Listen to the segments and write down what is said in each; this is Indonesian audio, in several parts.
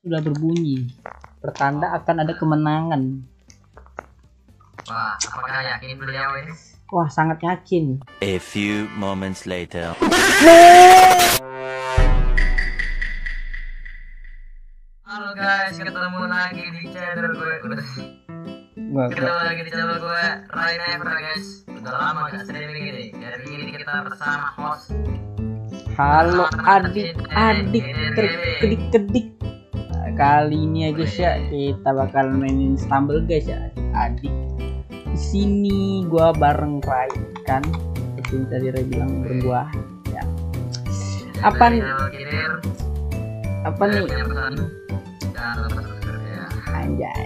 sudah berbunyi. Pertanda akan ada kemenangan. Wah, apakah yakin beliau ini? Wah, sangat yakin. A few moments later. Halo guys, ketemu lagi di channel gue. Ketemu lagi di channel gue, Raina Evra guys. Udah lama gak streaming ini. Hari ini kita bersama host. Halo adik-adik terkedik-kedik. Kali ini ya guys ya, kita bakal mainin Stumble guys ya, adik-adik. Di sini gua bareng Rai kan. Seperti tadi Rai bilang berdua ya. Apa nih? Apa nih? Anjay.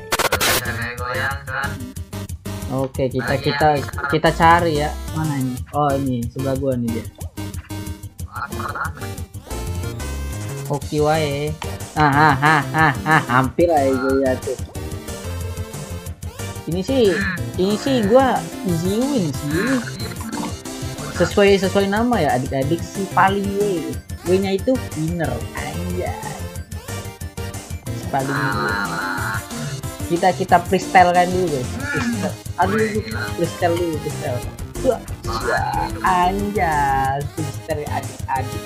Oke, kita cari ya. Mana ini? Oh, ini sebelah gua nih dia. Oke wae. Hampir aja gue ya tuh. Ini sih gua easy win sih. Sesuai nama ya, adik-adik sih paling W-nya itu winner aja. Paling kita freestyle kan dulu guys. Freestyle dulu. Anjas, freestyle adik-adik.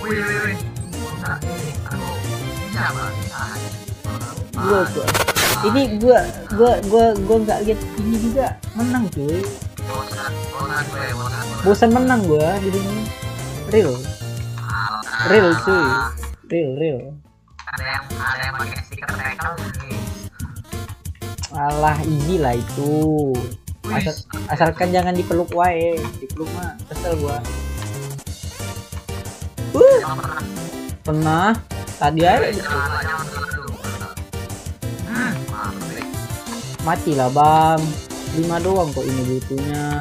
Gua nggak lihat ini juga menang cuy. Bosan menang gua di sini. Real cuy. Real. Ada yang pakai stiker tackle nih. Alah, easy lah itu. Asalkan jangan dipeluk wae. Dipeluk mah kesel gua. Pernah tadi aja mati lah bang. 5 doang kok ini butuhnya.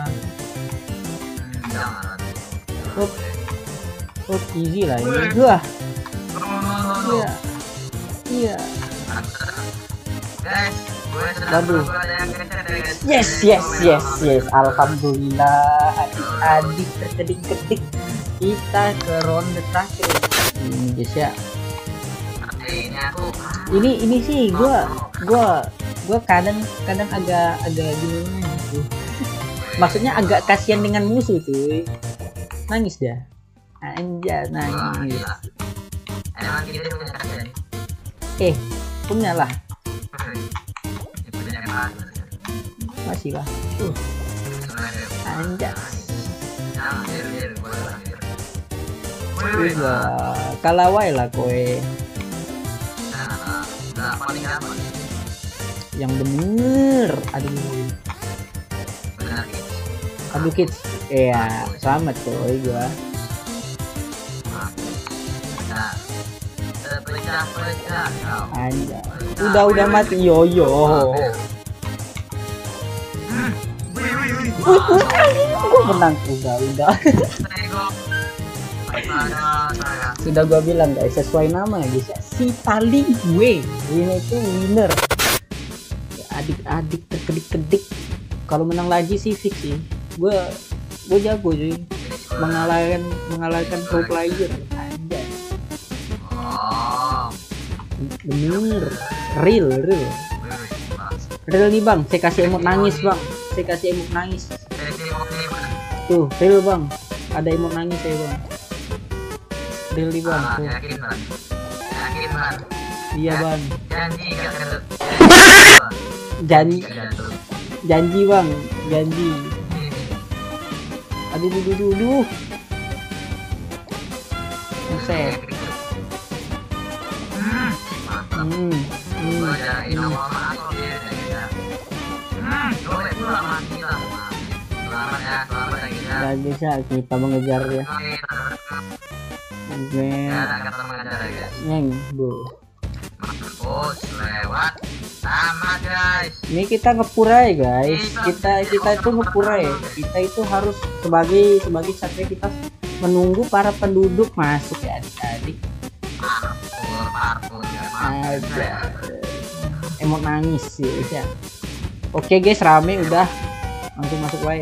Easy lah ini gua. Iya. Waduh. Yes. Alhamdulillah, adik-adik terkedik-kedik. Kita ke ronde terakhir. Ini guys ya. Ini sih gua kadang agak gimana gitu. Maksudnya agak kasihan dengan musuh tuh. Nangis dah. Anjay, nangis. Punya lah. Masih lah. Anjay. Kalawai lah kowe. Yang bener. Aduh kids. Iya, selamat coy gua. Anjay. Udah mati yoyo. Gua menang udah. Sudah gua bilang guys, sesuai nama guys ya, si paling gue ini itu winner. Adik-adik terkedik-kedik. Kalau menang lagi sih fix sih. Gue jago cuy. Mengalahkan pro player. Anjay. Bener. Real nih bang. Saya kasih emot nangis bang. Tuh real bang. Ada emot nangis ya bang. Real nih bang. Tuh. Yakin bang. Iya bang. Janji bang. Aduh. Buset. Gak bisa kita mengejar dia. Neng bu. Lewat sama guys. Ini kita ngepurai guys. Kita itu ngepurai. Kita itu harus sebagai satria kita menunggu para penduduk masuk ya adik-adik. Aja. Emot nangis sih ya. Oke guys, rame udah. Langsung masuk wae.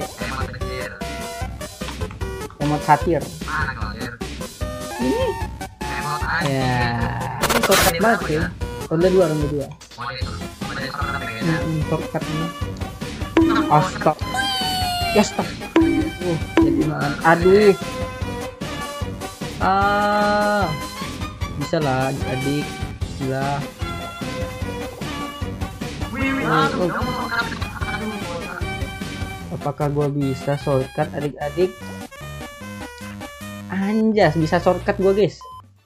Emot satir. Ini. Ya, ini shortcut banget ya. Ronde 2. Shortcut ini. Astaga. Ya stop. Jadi makan. Aduh. Bisa lah adik. Gila. Apakah gua bisa shortcut adik-adik? Anjas, bisa shortcut gua, guys.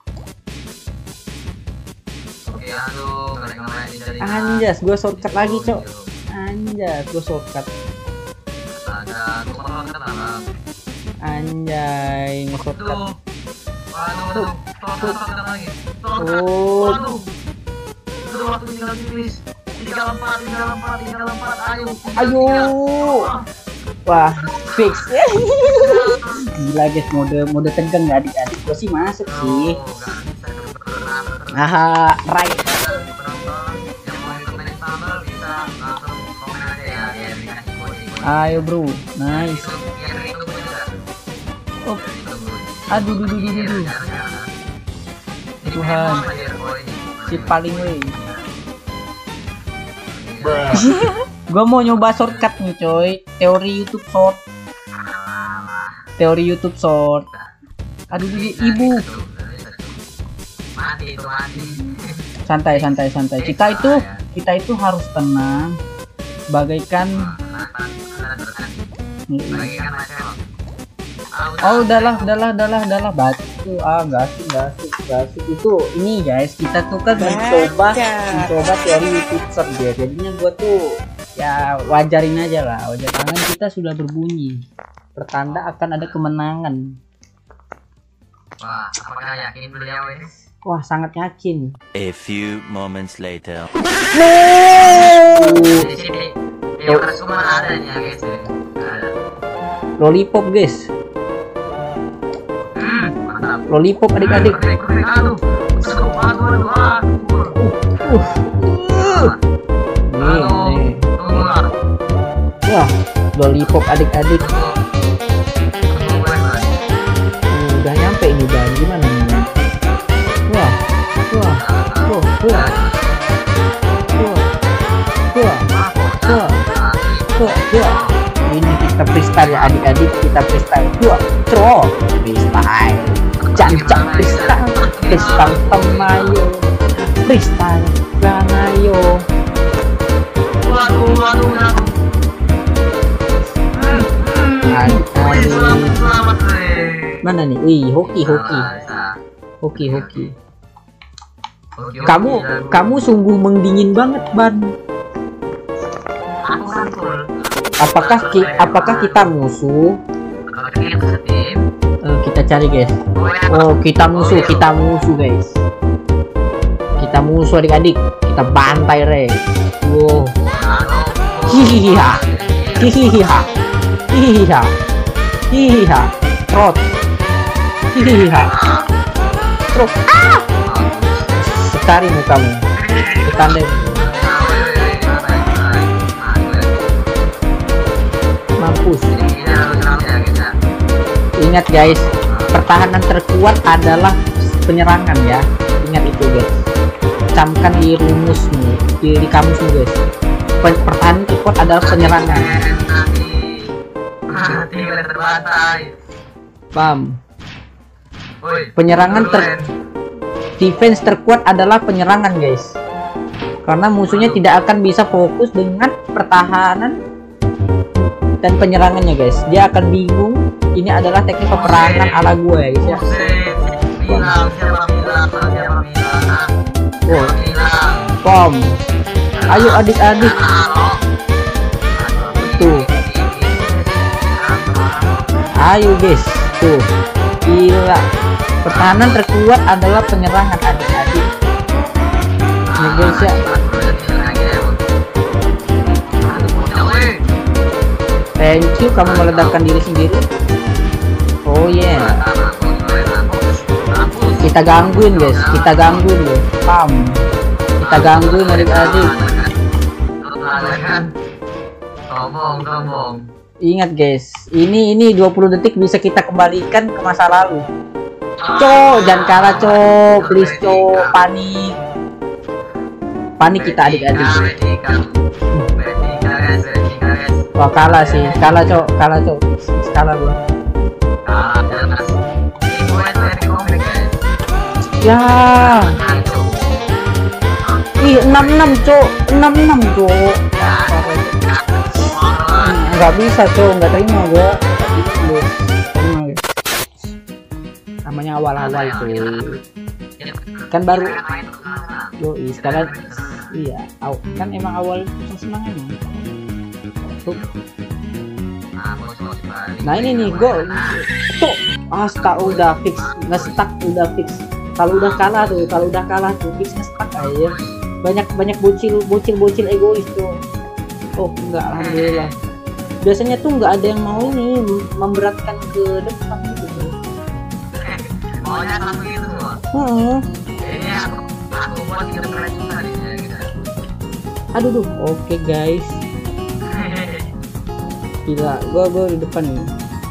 Anjas, gua shortcut lagi, Cok. Anjas, gua shortcut. Anjay, nge-shortcut. Ayo. Wah, fix. Gila guys, mode tegang ya adik-adik. Gua sih masuk sih. Right. Ayo bro, nice. Oh. Aduh. Tuhan, si paling wey. Gua mau nyoba shortcut nih coy. Teori YouTube short. Aduh ibu. Santai. Kita itu harus tenang. Bagaikan. Oh udahlah batu. Gak asik itu. Ini guys, kita tuh kan mencoba teori YouTube short ya. Jadinya gua tuh ya wajarin aja lah. Tangan kita sudah berbunyi, pertanda akan ada kemenangan. Wah, apakah yakin beliau ini? Wah, sangat yakin. A few moments later. Di sini yang cuma adanya guys. Lollipop guys. Lollipop adik-adik. Nih. Wah, lollipop adik-adik. Udah nyampe ini bang, gimana nih? Wah. Ini kita freestyle ya adik-adik, kita freestyle. Freestyle. Jancak freestyle temayo. Freestyle ayo. Waduh. Mana nih? Wih, hoki. Kamu sungguh mendingin banget, Ban. Apakah kita musuh? Kita cari, guys. Oh, kita musuh, guys. Kita musuh adik-adik. Kita bantai, re. Wow. Hihiha. Trot. Hihiha. Trot. Sekali mukamu. Ketandem. Mampus. Ingat guys, pertahanan terkuat adalah penyerangan ya. Ingat itu guys. Camkan di rumusmu, di kamusmu guys. Pertahanan terkuat adalah penyerangan. Paham? Penyerangan defense terkuat adalah penyerangan guys. Karena musuhnya tidak akan bisa fokus dengan pertahanan dan penyerangannya guys. Dia akan bingung. Ini adalah teknik peperangan ala gue ya guys ya. Pom. Ayo adik-adik. Tuh. Ayo guys. Tuh. Gila. Pertahanan terkuat adalah penyerangan adik-adik. Ini guys ya. Thank you kamu meledakkan diri sendiri. Oh yeah. Kita gangguin guys, Pam. Kita gangguin adik-adik. Ingat guys, ini 20 detik bisa kita kembalikan ke masa lalu. Jangan kalah please panik. Panik kita adik-adik. Vertika guys. Wah kalah sih, kalah cok, kalah gua. Jelas. Ini poin dari komik guys. Ya, ih 66 cok, 66 cok. Nggak bisa cok, nggak terima gua. Terima guys. Namanya awal-awal tuh. Kan baru. Yoi, sekarang iya, kan emang awal senang emang. Nah ini nih gol tuh, udah fix nge-stuck, udah fix. Kalau udah kalah tuh fix nge-stuck aja. Banyak bocil egois tuh. Oh enggak, alhamdulillah. Biasanya tuh nggak ada yang mau ini memberatkan ke depan gitu tuh. Maunya langsung gitu semua. Ini aku buat kita keren tadi gitu. Aduh, oke guys. Gila, gua di depan nih.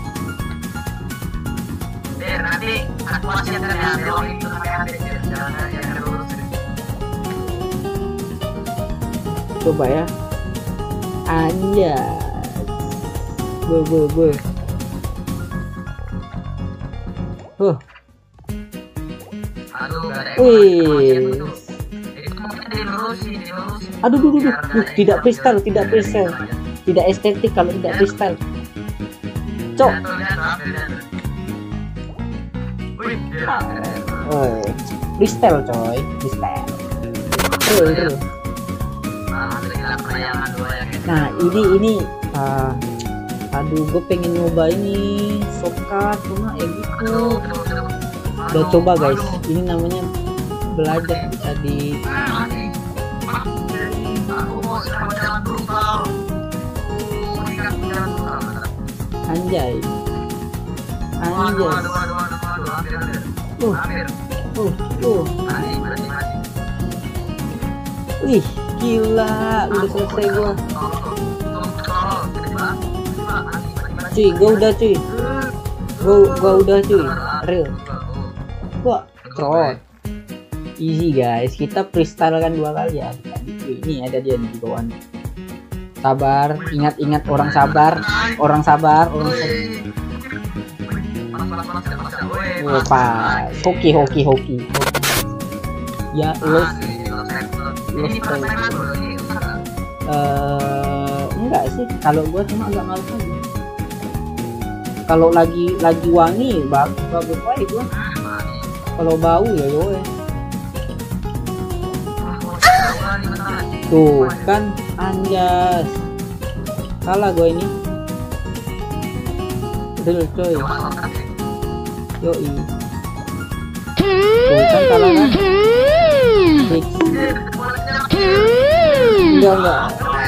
Nanti aku masih ada yang belok itu sampai habis ya. Jangan lurus. Coba ya. Anjas. Gue. Aduh, gak ada wih. Aduh, tidak freestyle. Tidak estetik kalau tidak freestyle. Cok. Freestyle coy, freestyle. Nah ini aduh gue pengen nyoba ini sokat cuma ya gitu. Udah coba guys, ini namanya belajar di anjay. Wih, gila, udah selesai gua. Cuy, gua udah cuy. Gua udah cuy. Real. Wah, trot. Easy guys, kita freestyle kan 2 kali ya. Ini ada dia di bawah. Sabar, ingat orang sabar. Pas, hoki. Ya, los. Enggak sih, kalau gua cuma agak malu aja. Kalau lagi wangi, bagus aja gua. Kalau bau ya yoe. Tuh kan anjas. Kalah gua ini. Betul coy. Yoi. Tuh kan kalah kan. Fix. Enggak.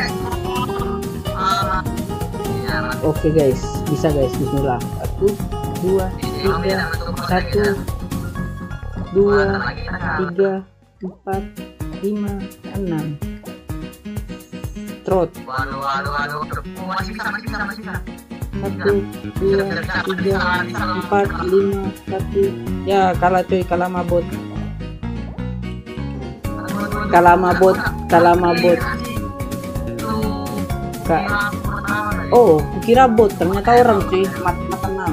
Oke guys, bisa guys, bismillah. 1, 2, 3, 1, 2, 3, 4, 5, 6. Trot. Waduh. Masih bisa. 1, 2, 3, 4, 5, 1. Ya kalah cuy, kalah mabot. Oh, kukira bot, ternyata orang cuy, mata tenang.